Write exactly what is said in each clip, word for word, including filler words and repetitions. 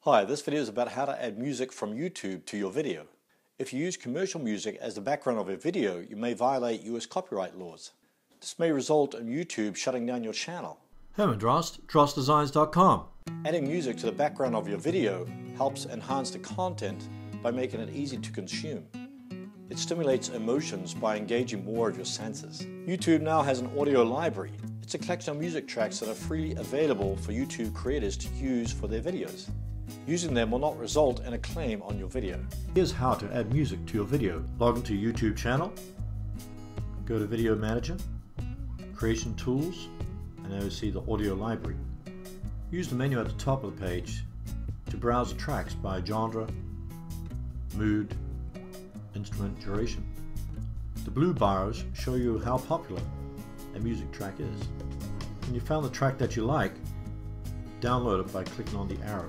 Hi, this video is about how to add music from YouTube to your video. If you use commercial music as the background of a video, you may violate U S copyright laws. This may result in YouTube shutting down your channel. Herman Drost, drost designs dot com. Adding music to the background of your video helps enhance the content by making it easy to consume. It stimulates emotions by engaging more of your senses. YouTube now has an audio library. It's a collection of music tracks that are freely available for YouTube creators to use for their videos. Using them will not result in a claim on your video. Here's how to add music to your video. Log into your YouTube channel, go to Video Manager, Creation Tools, and now you see the audio library. Use the menu at the top of the page to browse the tracks by genre, mood, instrument duration. The blue bars show you how popular a music track is. When you found the track that you like, download it by clicking on the arrow.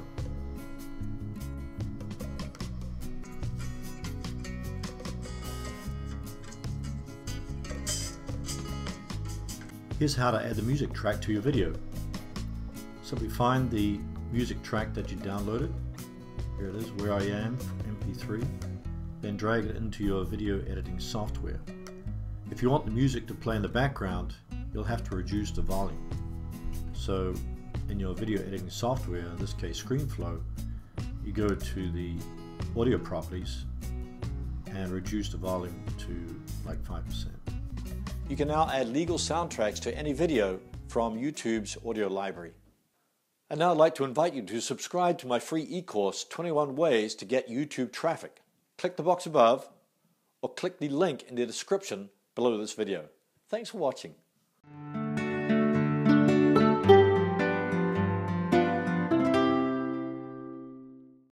Here's how to add the music track to your video. Simply find the music track that you downloaded. Here it is, Where I Am, M P three. Then drag it into your video editing software. If you want the music to play in the background, you'll have to reduce the volume. So in your video editing software, in this case Screenflow, you go to the audio properties and reduce the volume to like five percent. You can now add legal soundtracks to any video from YouTube's audio library. And now I'd like to invite you to subscribe to my free e-course, twenty-one ways to Get YouTube Traffic. Click the box above or click the link in the description below this video. Thanks for watching.